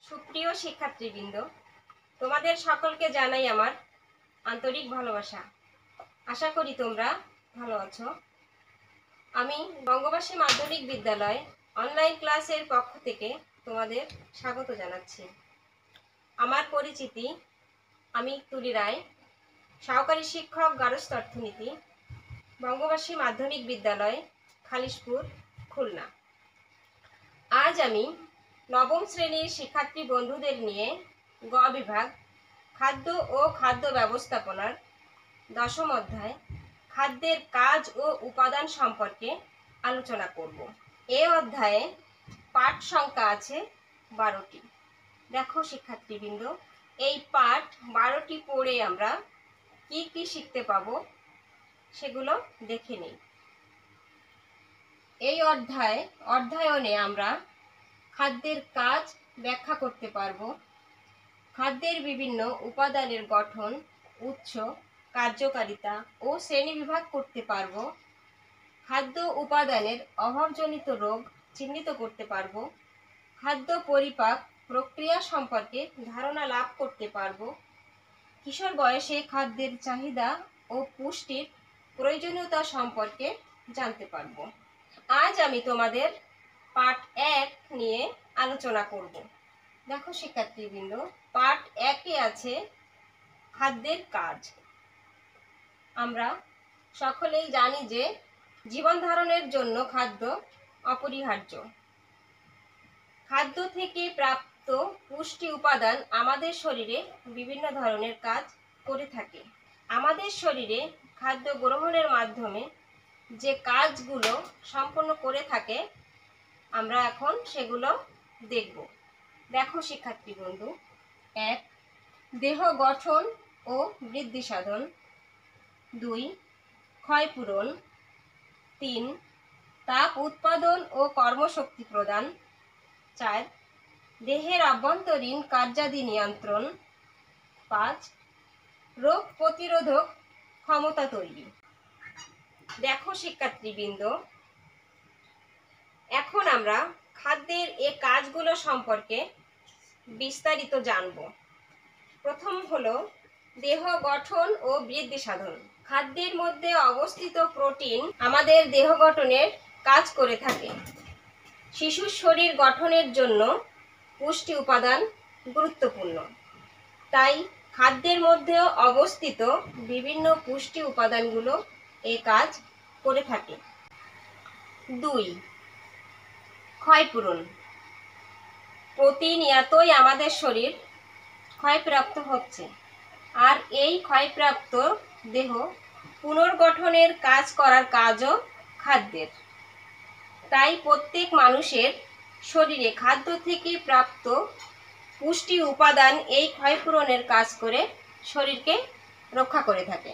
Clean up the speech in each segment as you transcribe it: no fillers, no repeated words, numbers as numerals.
সুপ্রিয় শিক্ষার্থীবৃন্দ, তোমাদের সকলকে জানাই আমার আন্তরিক ভালোবাসা। আশা করি তোমরা ভালো আছো। আমি বঙ্গবাসী মাধ্যমিক বিদ্যালয় অনলাইন ক্লাসের পক্ষ থেকে তোমাদের স্বাগত জানাচ্ছি। আমার পরিচিতি, আমি তুলি রায়, সহকারী শিক্ষক গার্হস্থ্য অর্থনীতি, বঙ্গবাসী মাধ্যমিক বিদ্যালয় খালিশপুর, খুলনা। আজ আমি নবম শ্রেণীর শিক্ষার্থী বন্ধুদের নিয়ে গ বিভাগ খাদ্য ও খাদ্য ব্যবস্থাপনার দশম অধ্যায় খাদ্যের কাজ ও উপাদান সম্পর্কে আলোচনা করব। এই অধ্যায়ে পাঠ সংখ্যা আছে 12টি। দেখো শিক্ষার্থীবৃন্দ, এই পাঠ 12টি পড়ে আমরা কি কি শিখতে পাবো সেগুলো দেখে নিই। এই অধ্যায়নে আমরা খাদ্যের কাজ ব্যাখ্যা করতে পারব, খাদ্যের বিভিন্ন উপাদানের গঠন, উৎস, কার্যকারিতা ও শ্রেণীবিভাগ করতে পারব, খাদ্য উপাদানের অভাবজনিত রোগ চিহ্নিত করতে পারব, খাদ্য পরিপাক প্রক্রিয়া সম্পর্কে ধারণা লাভ করতে পারব, কিশোর বয়সে খাদ্যের চাহিদা ও পুষ্টির প্রয়োজনীয়তা সম্পর্কে জানতে পারব। আজ আমি তোমাদের পাঠ 1 নিয়ে আলোচনা করব। দেখো শিক্ষার্থীবৃন্দ, পাঠ 1-এ আছে খাদ্যের কাজ। আমরা সকলেই জানি যে জীবন ধারণের জন্য খাদ্য অপরিহার্য। খাদ্য থেকে প্রাপ্ত পুষ্টি উপাদান আমাদের শরীরে বিভিন্ন ধরনের কাজ করে থাকে। আমাদের শরীরে খাদ্য গ্রহণের মাধ্যমে যে কাজগুলো সম্পন্ন করে থাকে আমরা এখন সেগুলো দেখব। দেখো শিক্ষার্থী বন্ধু, 1. দেহ গঠন ও বৃদ্ধি সাধন, 2. ক্ষয়পূরণ, 3. তাপ উৎপাদন ও কর্মশক্তি প্রদান, 4. দেহের আভ্যন্তরীণ কার্যাদি নিয়ন্ত্রণ, 5. রোগ প্রতিরোধক ক্ষমতা তৈরি। দেখো শিক্ষার্থীবৃন্দ, এখন আমরা খাদ্যের এই কাজগুলো সম্পর্কে বিস্তারিত জানব। প্রথম হলো দেহ গঠন ও বৃদ্ধি সাধন। খাদ্যের মধ্যে অবস্থিত প্রোটিন আমাদের দেহ গঠনের কাজ করে থাকে। শিশুর শরীর গঠনের জন্য পুষ্টি উপাদান গুরুত্বপূর্ণ, তাই খাদ্যের মধ্যে অবস্থিত বিভিন্ন পুষ্টি উপাদানগুলো এই কাজ করে থাকে। 2. ক্ষয়পূরণ। প্রতিনিয়তই আমাদের শরীর ক্ষয়প্রাপ্ত হচ্ছে, আর এই ক্ষয়প্রাপ্ত দেহ পুনর্গঠনের কাজ করার কাজও খাদ্যের। তাই প্রত্যেক মানুষের শরীরে খাদ্য থেকে প্রাপ্ত পুষ্টি উপাদান এই ক্ষয়পূরণের কাজ করে শরীরকে রক্ষা করে থাকে।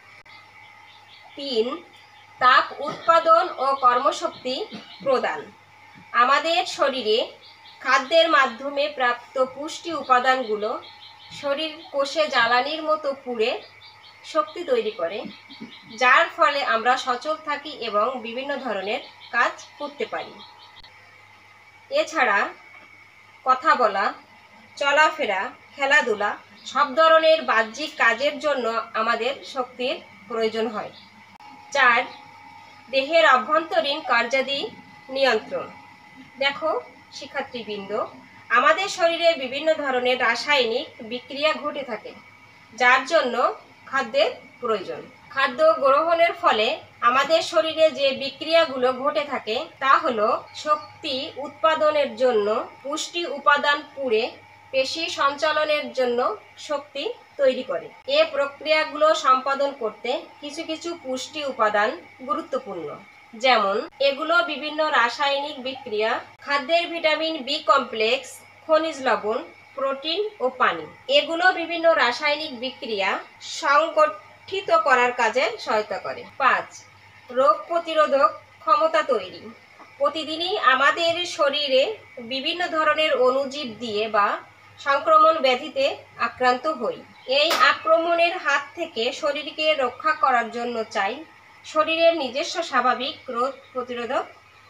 3. তাপ উৎপাদন ও কর্মশক্তি প্রদান। আমাদের শরীরে খাদ্যের মাধ্যমে প্রাপ্ত পুষ্টি উপাদানগুলো শরীর কোষে জ্বালানির মতো পুড়ে শক্তি তৈরি করে, যার ফলে আমরা সচল থাকি এবং বিভিন্ন ধরনের কাজ করতে পারি। এছাড়া কথা বলা, চলাফেরা, খেলাধুলা সব ধরনের বাহ্যিক কাজের জন্য আমাদের শক্তির প্রয়োজন হয়। 4. দেহের অভ্যন্তরীণ কার্যাদি নিয়ন্ত্রণ। দেখো শিক্ষার্থীবৃন্দ, আমাদের শরীরে বিভিন্ন ধরনের রাসায়নিক বিক্রিয়া ঘটে থাকে, যার জন্য খাদ্যের প্রয়োজন। খাদ্য গ্রহণের ফলে আমাদের শরীরে যে বিক্রিয়াগুলো ঘটে থাকে তা হলো শক্তি উৎপাদনের জন্য পুষ্টি উপাদান পুড়ে পেশি সঞ্চালনের জন্য শক্তি তৈরি করে। এই প্রক্রিয়াগুলো সম্পাদন করতে কিছু কিছু পুষ্টি উপাদান গুরুত্বপূর্ণ, যেমন এগুলো বিভিন্ন রাসায়নিক বিক্রিয়া, খাদ্যের ভিটামিন বি কমপ্লেক্স, খনিজ লবণ, প্রোটিন ও পানি। এগুলো বিভিন্ন রাসায়নিক বিক্রিয়া সংগঠিত করার কাজে সহায়তা করে। 5. রোগ প্রতিরোধক ক্ষমতা তৈরি। প্রতিদিনই আমাদের শরীরে বিভিন্ন ধরনের অণুজীব দিয়ে বা সংক্রমণ ব্যাধিতে আক্রান্ত হই। এই আক্রমণের হাত থেকে শরীরকে রক্ষা করার জন্য চাই শরীরের নিজস্ব স্বাভাবিক রোগ প্রতিরোধক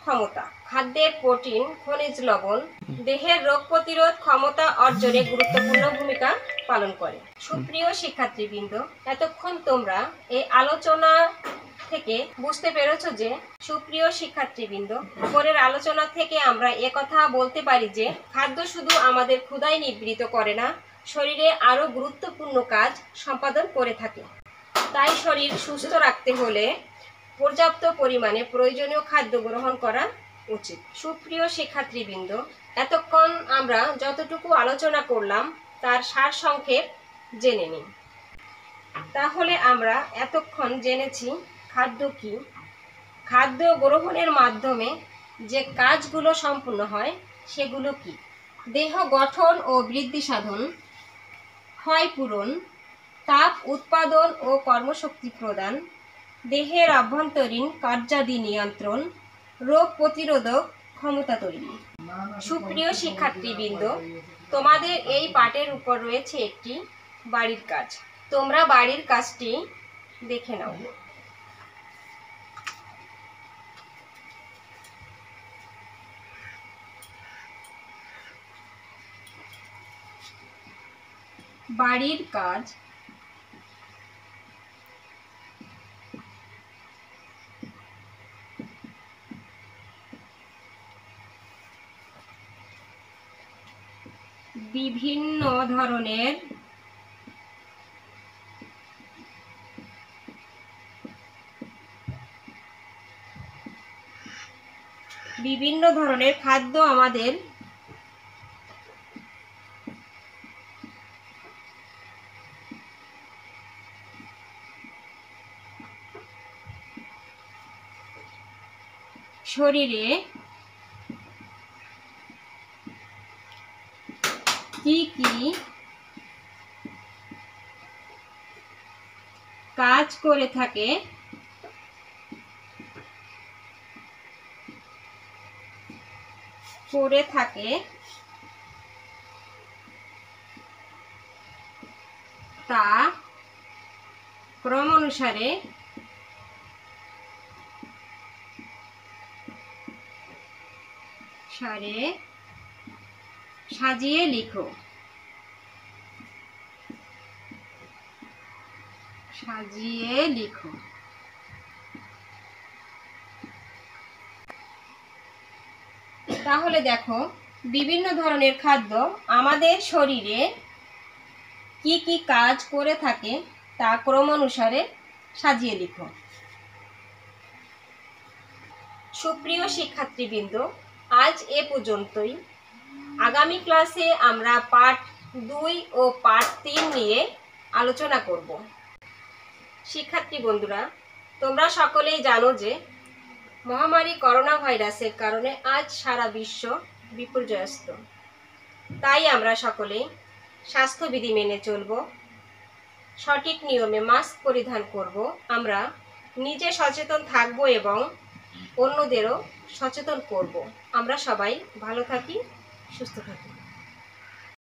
ক্ষমতা। খাদ্যের প্রোটিন, খনিজ লবণ দেহের রোগ প্রতিরোধ ক্ষমতা অর্জনে গুরুত্বপূর্ণ ভূমিকা পালন করে। সুপ্রিয় শিক্ষার্থীবৃন্দ, এতক্ষণ তোমরা এই আলোচনা থেকে বুঝতে পেরেছো যে, সুপ্রিয় শিক্ষার্থীবৃন্দ, উপরের আলোচনা থেকে আমরা একথা বলতে পারি যে খাদ্য শুধু আমাদের ক্ষুধাই নিবৃত্ত করে না, শরীরে আরো গুরুত্বপূর্ণ কাজ সম্পাদন করে থাকে। তাই শরীর সুস্থ রাখতে হলে পর্যাপ্ত পরিমাণে প্রয়োজনীয় খাদ্য গ্রহণ করা উচিত। সুপ্রিয় শিক্ষার্থীবৃন্দ, এতক্ষণ আমরা যতটুকু আলোচনা করলাম তার সারসংক্ষেপ জেনে নিন। তাহলে আমরা এতক্ষণ জেনেছি খাদ্য কি, খাদ্য গ্রহণের মাধ্যমে যে কাজগুলো সম্পূর্ণ হয় সেগুলো কি। দেহ গঠন ও বৃদ্ধি সাধন, ক্ষয় পূরণ, তাপ উৎপাদন ও কর্মশক্তি প্রদান, দেহের অভ্যন্তরীণ কার্যাদি নিয়ন্ত্রণ, রোগ প্রতিরোধক ক্ষমতা তৈরি। সুপ্রিয় শিক্ষার্থীবৃন্দ, তোমাদের এই পাঠের উপর রয়েছে একটি বাড়ির কাজ। তোমরা বাড়ির কাজটি দেখে নাও। বাড়ির কাজ। বিভিন্ন ধরনের খাদ্য আমাদের শরীরে কি কি কাজ করে থাকে তা ক্রমানুসারে সাজিয়ে লিখো। তাহলে দেখো, বিভিন্ন ধরনের খাদ্য আমাদের শরীরে কি কি কাজ করে থাকে তা ক্রমানুসারে সাজিয়ে লিখো। সুপ্রিয় শিক্ষার্থীবৃন্দ, আজ এ পর্যন্তই। আগামী ক্লাসে আমরা পাঠ 2 ও পাঠ 3 নিয়ে আলোচনা করব। শিক্ষার্থী বন্ধুরা, তোমরা সকলেই জানো যে মহামারী করোনা ভাইরাসের কারণে আজ সারা বিশ্ব বিপর্যস্ত। তাই আমরা সকলেই স্বাস্থ্যবিধি মেনে চলব, সঠিক নিয়মে মাস্ক পরিধান করব, আমরা নিজে সচেতন থাকব এবং অন্যদেরও সচেতন করব। আমরা সবাই ভালো থাকি, সুস্থ থাকি।